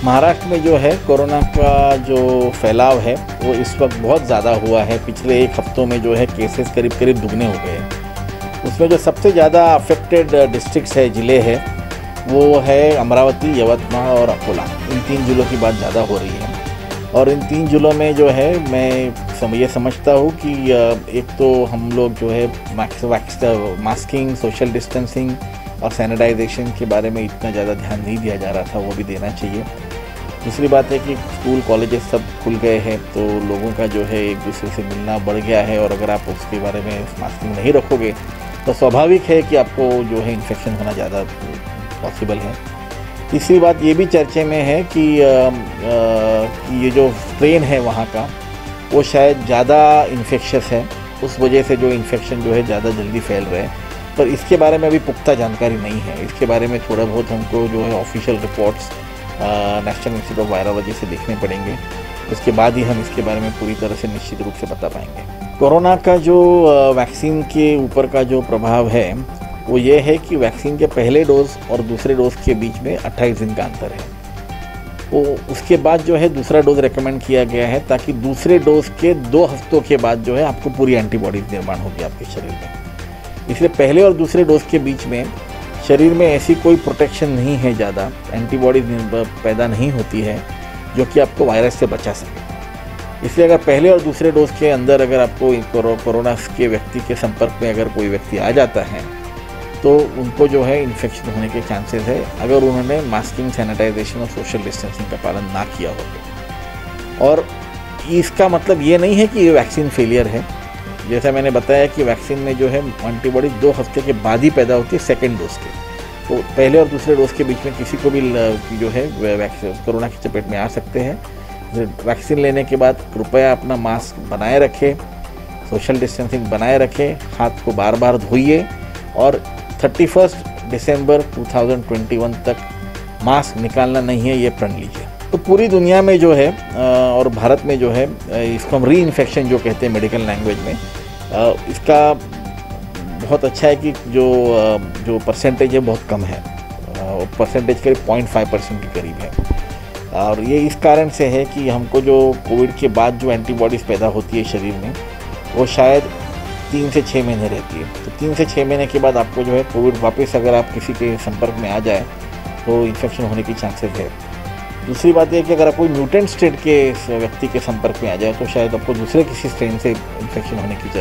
महाराष्ट्र में जो है कोरोना का जो फैलाव है वो इस वक्त बहुत ज़्यादा हुआ है। पिछले एक हफ्तों में जो है केसेस करीब करीब दुगने हो गए हैं। उसमें जो सबसे ज़्यादा अफेक्टेड डिस्ट्रिक्ट्स है, ज़िले हैं, वो है अमरावती, यवतमाल और अकोला। इन 3 जिलों की बात ज़्यादा हो रही है। और इन 3 जिलों में जो है मैं ये समझता हूँ कि एक तो हम लोग जो है मास्किंग, सोशल डिस्टेंसिंग और सैनिटाइजेशन के बारे में इतना ज़्यादा ध्यान नहीं दिया जा रहा था, वो भी देना चाहिए। दूसरी बात है कि स्कूल कॉलेजेस सब खुल गए हैं तो लोगों का जो है एक दूसरे से मिलना बढ़ गया है, और अगर आप उसके बारे में मास्किंग नहीं रखोगे तो स्वाभाविक है कि आपको जो है इन्फेक्शन होना ज़्यादा पॉसिबल है। तीसरी बात ये भी चर्चे में है कि ये जो स्ट्रेन है वहाँ का वो शायद ज़्यादा इन्फेक्शस है, उस वजह से जो इन्फेक्शन जो है ज़्यादा जल्दी फैल रहे हैं। पर इसके बारे में अभी पुख्ता जानकारी नहीं है। इसके बारे में थोड़ा बहुत हमको जो है official reports national institute of virology से देखने पड़ेंगे, उसके बाद ही हम इसके बारे में पूरी तरह से निश्चित रूप से बता पाएंगे। कोरोना का जो वैक्सीन के ऊपर का जो प्रभाव है वो ये है कि वैक्सीन के पहले डोज और दूसरे डोज के बीच में 28 दिन का अंतर है। वो उसके बाद जो है दूसरा डोज रेकमेंड किया गया है ताकि दूसरे डोज के 2 हफ्तों के बाद जो है आपको पूरी एंटीबॉडीज निर्माण होगी आपके शरीर में। इसलिए पहले और दूसरे डोज के बीच में शरीर में ऐसी कोई प्रोटेक्शन नहीं है, ज़्यादा एंटीबॉडीज पैदा नहीं होती है जो कि आपको वायरस से बचा सके। इसलिए अगर पहले और दूसरे डोज के अंदर अगर आपको कोरोना के व्यक्ति के संपर्क में अगर कोई व्यक्ति आ जाता है तो उनको जो है इन्फेक्शन होने के चांसेस है, अगर उन्होंने मास्किंग, सैनिटाइजेशन और सोशल डिस्टेंसिंग का पालन ना किया हो तो। और इसका मतलब ये नहीं है कि ये वैक्सीन फेलियर है। जैसा मैंने बताया कि वैक्सीन में जो है एंटीबॉडी 2 हफ्ते के बाद ही पैदा होती है सेकेंड डोज के। तो पहले और दूसरे डोज के बीच में किसी को भी जो है कोरोना की चपेट में आ सकते हैं। वैक्सीन लेने के बाद कृपया अपना मास्क बनाए रखें, सोशल डिस्टेंसिंग बनाए रखें, हाथ को बार बार धोइए और 31 दिसंबर 2021 तक मास्क निकालना नहीं है, ये प्रण लीजिए। तो पूरी दुनिया में जो है और भारत में जो है इसको हम री इन्फेक्शन जो कहते हैं मेडिकल लैंग्वेज में, इसका बहुत अच्छा है कि जो परसेंटेज है बहुत कम है, परसेंटेज करीब 0.5% के करीब है। और ये इस कारण से है कि हमको जो कोविड के बाद जो एंटीबॉडीज़ पैदा होती है शरीर में वो शायद 3 से 6 महीने रहती है। तो 3 से 6 महीने के बाद आपको जो है कोविड वापस अगर आप किसी के संपर्क में आ जाए तो इन्फेक्शन होने की चांसेस है। दूसरी बात यह कि अगर आप कोई म्यूटेंट स्ट्रेन के व्यक्ति के संपर्क में आ जाए तो शायद आपको दूसरे किसी स्ट्रेन से इन्फेक्शन होने की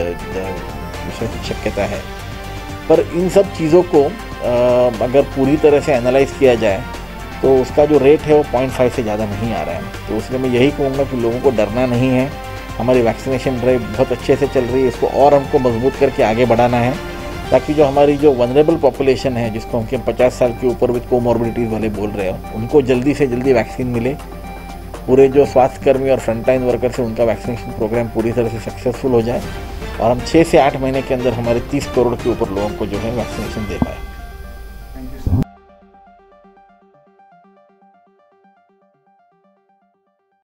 शक्यता है। पर इन सब चीज़ों को अगर पूरी तरह से एनालाइज किया जाए तो उसका जो रेट है वो 0.5 से ज़्यादा नहीं आ रहा है। तो इसलिए मैं यही कहूँगा कि लोगों को डरना नहीं है। हमारी वैक्सीनेशन ड्राइव बहुत अच्छे से चल रही है, इसको और हमको मजबूत करके आगे बढ़ाना है ताकि जो हमारी जो वनरेबल पॉपुलेशन है, जिसको हम 50 साल के ऊपर विद कोमॉर्बिडिटीज़ वाले बोल रहे हो, उनको जल्दी से जल्दी वैक्सीन मिले। पूरे जो स्वास्थ्यकर्मी और फ्रंटलाइन वर्कर्स हैं उनका वैक्सीनेशन प्रोग्राम पूरी तरह से सक्सेसफुल हो जाए और हम 6 से 8 महीने के अंदर हमारे 30 करोड़ के ऊपर लोगों को जो है वैक्सीनेशन दे पाए।